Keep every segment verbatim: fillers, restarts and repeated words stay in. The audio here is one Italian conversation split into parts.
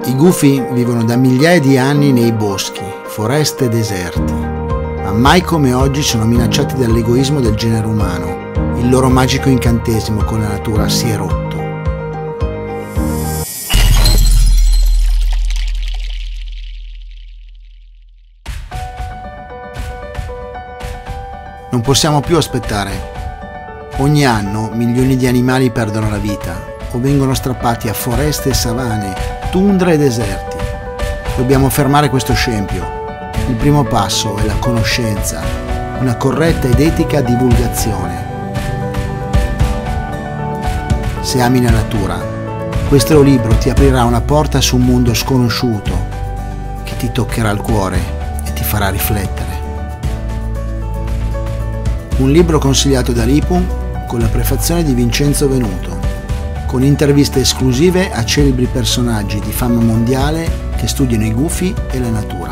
I gufi vivono da migliaia di anni nei boschi, foreste e deserti, ma mai come oggi sono minacciati dall'egoismo del genere umano. Il loro magico incantesimo con la natura si è rotto. Non possiamo più aspettare. Ogni anno milioni di animali perdono la vita o vengono strappati a foreste e savane, tundre e deserti. Dobbiamo fermare questo scempio. Il primo passo è la conoscenza, una corretta ed etica divulgazione. Se ami la natura, questo libro ti aprirà una porta su un mondo sconosciuto che ti toccherà il cuore e ti farà riflettere. Un libro consigliato da Lipum con la prefazione di Vincenzo Venuto, con interviste esclusive a celebri personaggi di fama mondiale che studiano i gufi e la natura.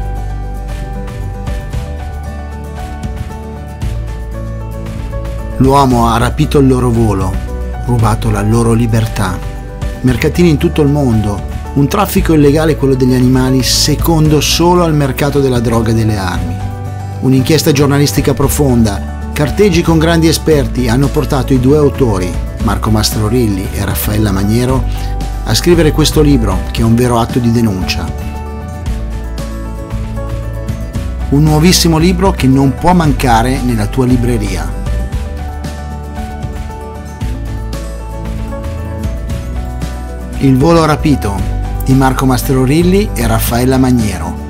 L'uomo ha rapito il loro volo, rubato la loro libertà. Mercatini in tutto il mondo, un traffico illegale, quello degli animali, secondo solo al mercato della droga e delle armi. Un'inchiesta giornalistica profonda, carteggi con grandi esperti hanno portato i due autori, Marco Mastrorilli e Raffaella Maniero, a scrivere questo libro che è un vero atto di denuncia. Un nuovissimo libro che non può mancare nella tua libreria. Il volo rapito di Marco Mastrorilli e Raffaella Maniero.